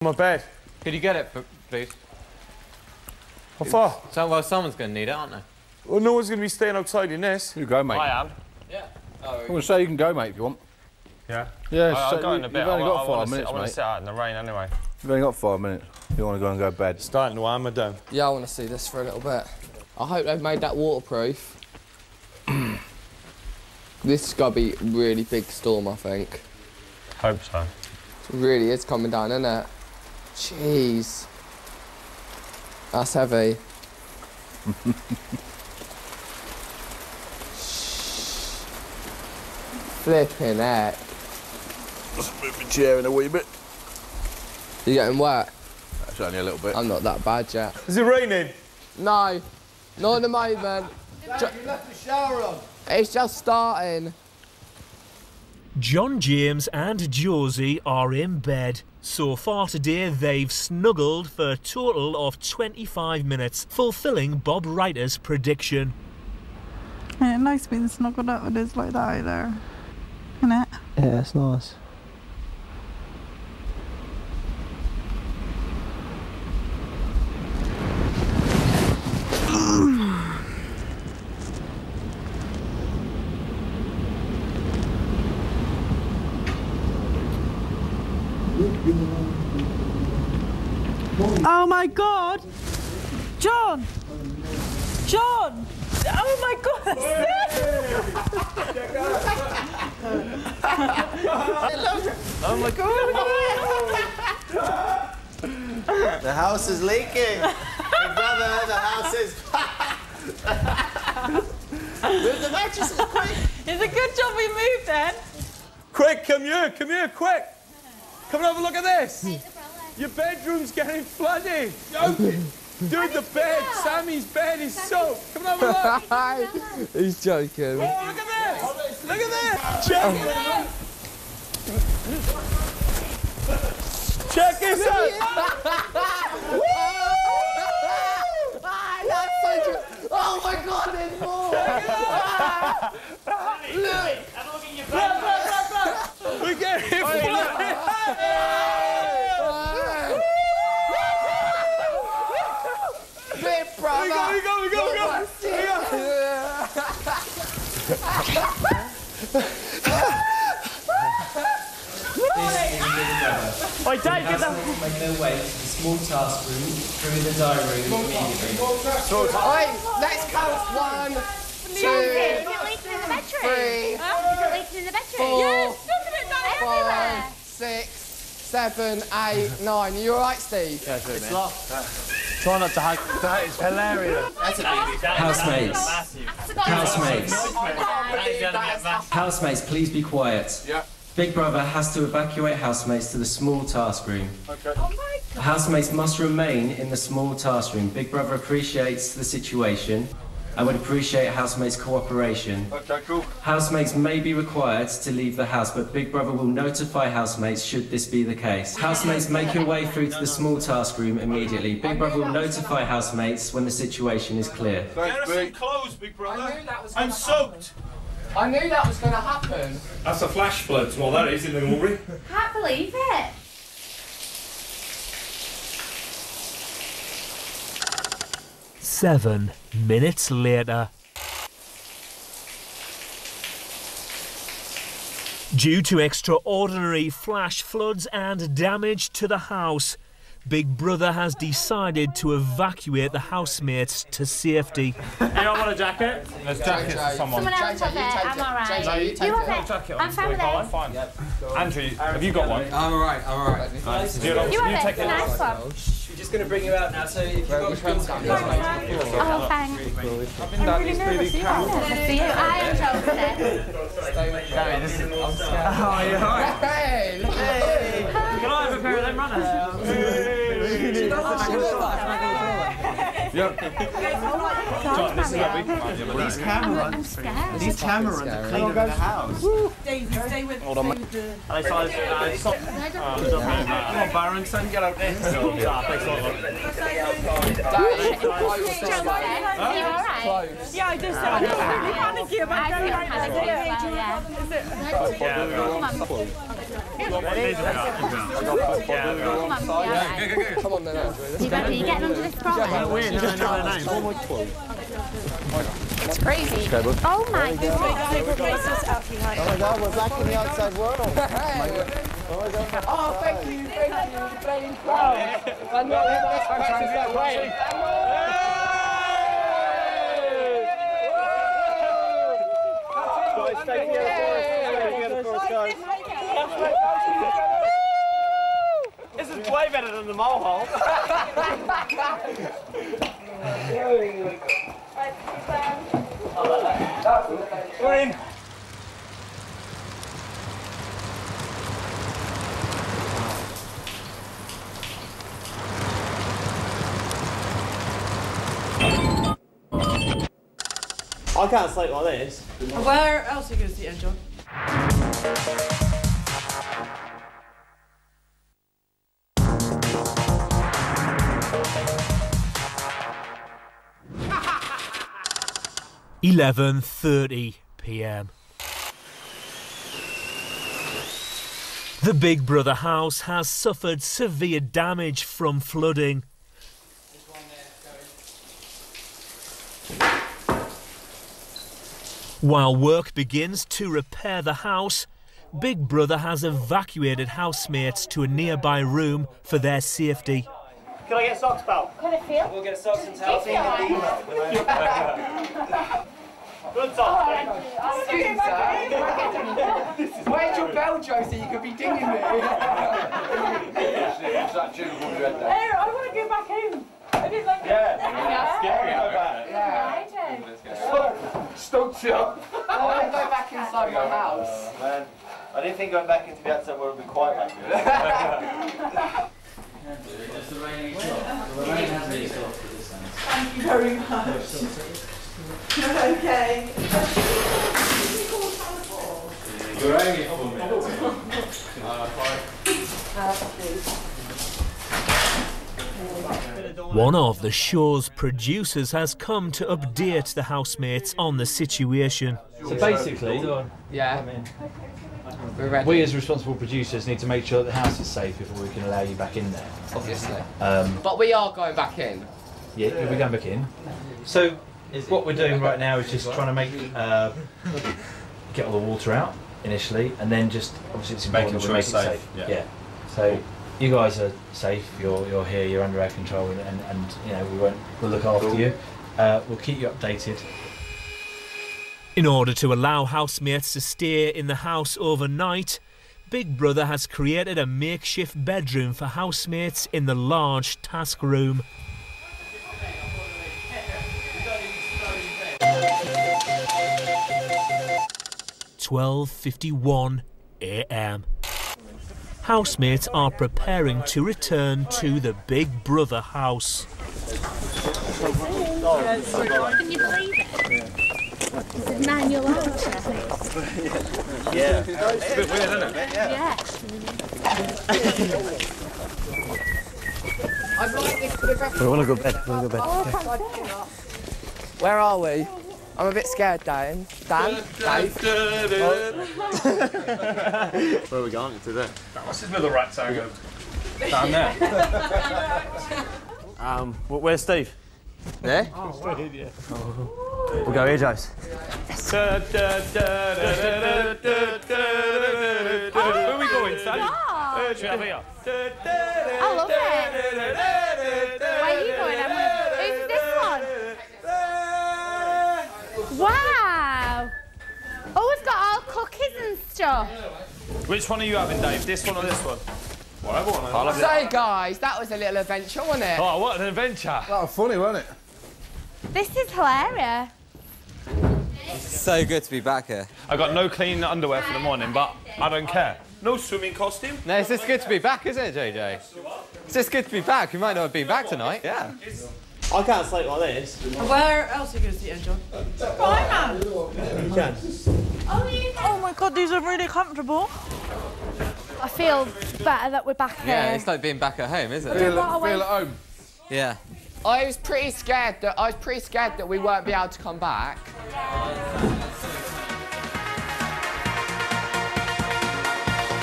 My bed. Could you get it, please? What for? So, well, someone's going to need it, aren't they? Well, no one's going to be staying outside in this. You go, mate. I am. Yeah. I want to say you can go, mate, if you want. Yeah? Yeah, I'll go in a bit. You've only got 5 minutes, I want mate. to sit out in the rain anyway. You've only got 5 minutes. You want to go and go to bed. Starting to hammer down. Yeah, I want to see this for a little bit. I hope they've made that waterproof. This is got to be a really big storm, I think. Hope so. It really is coming down, isn't it? Jeez. That's heavy. Flipping heck. Just move my chair in a wee bit. You getting wet? That's only a little bit. I'm not that bad yet. Is it raining? No, not at the moment. You left the shower on. It's just starting. John James and Josie are in bed. So far today, they've snuggled for a total of 25 minutes, fulfilling Bob Writer's prediction. Yeah, nice being snuggled up with us like that out there. Isn't it? Yeah, it's nice. Oh my God! John! John! Oh my God! Oh my God! The house is leaking. Brother, the house is. Move the mattresses quick. It's a good job we moved then. Quick, come here, quick. Come and have a look at this. Your bedroom's getting flooded. Dude, the bed, Sammy's bed is soaked. Come and have a look. He's joking. Oh, look at this. Look at this. Check it. Check this out. Oh my God, there's more. Look. We're getting flooded. Big brother. We go. Oi, Dave, get that. Make their way to the small task room through the diary room immediately. Oi, let's count 1, 2, 3, 4, 5, 6, 7, 8, 9. You all right, Steve? It's locked. Try not to hug. That is hilarious. Housemates, please be quiet. Yeah. Big Brother has to evacuate housemates to the small task room. Okay. Oh my God. Housemates must remain in the small task room. Big Brother appreciates the situation and would appreciate housemates' cooperation. Okay, cool. Housemates may be required to leave the house, but Big Brother will notify housemates should this be the case. Housemates, make your way through to the small task room immediately. Big Brother will notify housemates when the situation is clear. Get us some clothes, Big Brother. I'm soaked. I knew that was going to happen. That's a flash flood, well that is in the Newry. Can't believe it. Seven minutes later. Due to extraordinary flash floods and damage to the house, Big Brother has decided to evacuate the housemates to safety. Anyone want a jacket? There's jackets for someone. Someone else have it. I'm alright. You have it. I'm fine with it. Fine. Andrew, have you got one? I'm all right. You have it. It's a nice one. We're just going to bring you out now, so if you've got Oh, thanks. I've been really nervous. You are nervous for you. I am Chelsea. Gary, this is... I'm scared. Oh, you're right. Hey! Can I have a pair of them runners? Yep. John, this is These cameras. These cameras are cleaner than the house. Daisy, stay with Hold on, mate. Are they size? Stop. Come on, Baron, son, get out there. Are you alright? Yeah, I just said I'm really panicky about going right now. Yeah. Come on then, Andrew. You ready? You getting under this trolley? It's crazy. Oh my god. Oh my god, we're back in the outside world. Oh, thank you. Playing proud. And not that way. This is way better than the mole hole. We're in. I can't sleep like this. Where else are you going to see it, John? (11:30 p.m). The Big Brother house has suffered severe damage from flooding. While work begins to repair the house, Big Brother has evacuated housemates to a nearby room for their safety. Can I get socks, pal? Can it feel? We'll get socks and towels. Good Oh, socks. Where's your bell, Josie? You could be dinging me. Hey, I want to go back home. I didn't like it. Yeah. Scary. Stop shop. I want to go back inside my house. Man, I didn't think going back into the outside world would be quite like this. Thank you very much. Okay. One of the show's producers has come to update the housemates on the situation. So basically, yeah, we're ready. We as responsible producers need to make sure that the house is safe before we can allow you back in there. Obviously. But we are going back in. Yeah, we're going back in. So what we're doing right now is just trying to make get all the water out initially, and then just obviously it's important to make it safe. Yeah. So you guys are safe. You're here. You're under our control, and you know we'll look after you. We'll keep you updated. In order to allow housemates to stay in the house overnight, Big Brother has created a makeshift bedroom for housemates in the large task room. (12:51 a.m). Housemates are preparing to return to the Big Brother house. Can you believe it? It's a manual archer. Yeah. It's a bit weird, isn't it? Yeah. I'd like this to the back. We want to go bed. We want to go bed. Where are we? I'm a bit scared, Dan. Dave? Where are we going today? What's this little rat saying? Down there. Where's Steve? There? We'll go here, Jose. Where are we going, Sam? Should have here. I love it. Where are you going, Emma? Who's this one? Wow. Oh, we've got all cookies and stuff. Which one are you having, Dave? This one or this one? Whatever one. So, guys, that was a little adventure, wasn't it? Oh, what an adventure. That was funny, wasn't it? This is hilarious. It's so good to be back here. I got no clean underwear for the morning, but I don't care. No swimming costume. No, it's just good to be back, isn't it, JJ? It's just good to be back. We might not have been back tonight. Yeah. I can't sleep like this. Where else are you going to see it, John? You can. Oh my god, these are really comfortable. I feel better that we're back here. Yeah, it's like being back at home, isn't it? Feel at home. Yeah. I was pretty scared that we weren't be able to come back.